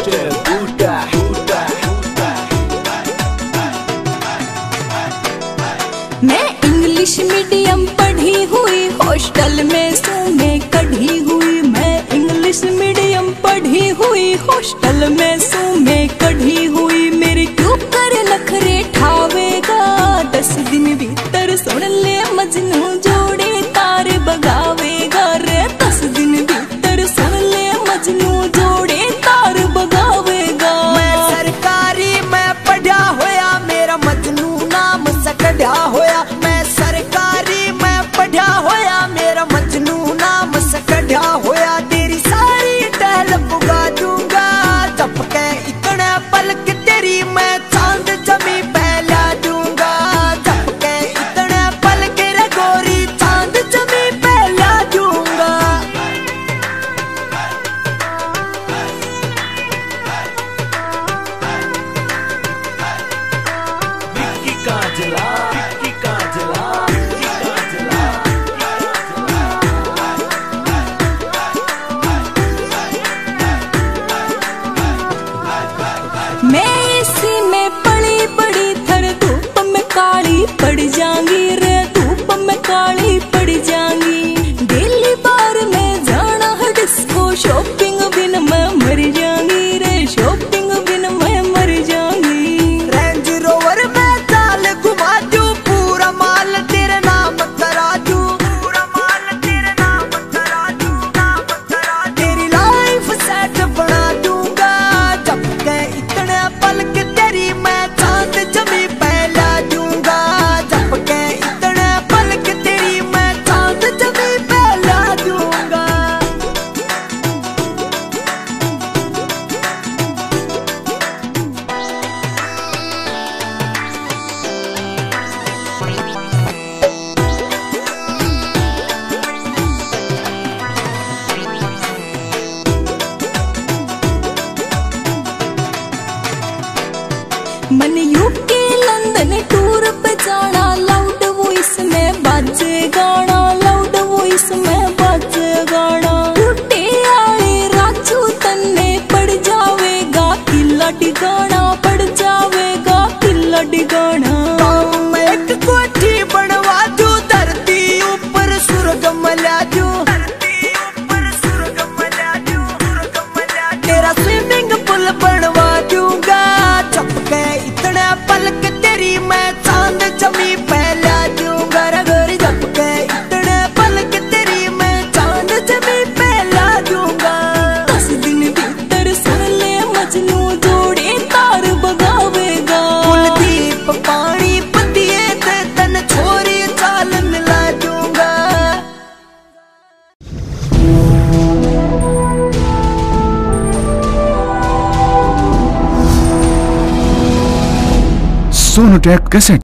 Hostel बूटा। मैं English medium पढ़ी हुई, हॉस्टल में सू में कढ़ी हुई। मैं इंग्लिश मीडियम पढ़ी हुई, हॉस्टल में सू में कढ़ी हुई। मेरे क्यों कर नखरे ठावेगा, 10 दिन भीतर सुन ले मजनू जोड़े तार बगावेगा रे। 10 दिन भीतर सुन ले मजनू जोड़े तार बगावेगा। मैं सरकारी मैं पढ़ा होया, मेरा मजनू नाम सकढ़ा होया। मैं सरकारी मैं पढ़ा होया, मेरा मजनू नाम सकढ़ा होया। तेरी सारी टहल पुगा दूंगा, चपके इतने पलक तेरी मैं चांद जमी पहला दूंगा। चपके इतने पलक रे गोरी चांद जमी पहला दूंगा। विक्की काजला, विक्की काजला, विक्की काजला। मैं इसी में पड़ी बड़ी थर, धूप में काली पड़ जाऊंगी रे। धूप में काली पड़ जाऊंगी। दिल्ली बार में जाना है डिस्को, शॉपिंग बिन मैं मर जाऊंगी रे। शॉपिंग बिन मैं मर जाऊंगी। रेंज रोवर में चाल घुमा दूं, पूरा माल तेरे नाम करा दूं। पूरा माल तेरे नाम करा दूं, नाम करा दूं। तेरी लाइफ सेट बना दूंगा, झपके इतने पलक तेरी मैं चांद जमी पहला दूंगा। झपके इतने पलक तेरी मैं चांद जमी पहला दूंगा। मन यूके लंदन टूर पे जाना, लाउड वॉइस में बाजे गाना। लाउड वॉइस में बाजे गाना। टूटे आले राजू तन्ने पड़ जावेगा, किला डिगाना पड़ जावेगा, किला डिगाना। मैं एक कोठी बनवा दूं, धरती ऊपर स्वर्ग मिला दूं। धरती ऊपर स्वर्ग मिला दूं, स्वर्ग मिला दूं। तेरा स्विमिंग पूल बनवा दूंगा, चपके इतने पलक तेरी मैं चांद जमी पहला दूंगा रे गोरी। चपके इतने पलक तेरी मैं चांद जमी पहला दूंगा। 10 दिन भीतर सुन ले मजनू जोड़े तार बगावेगा। कुलदीप पानी पतिए ते तन छोरी चाल मिला दूंगा। Sonotek cassette.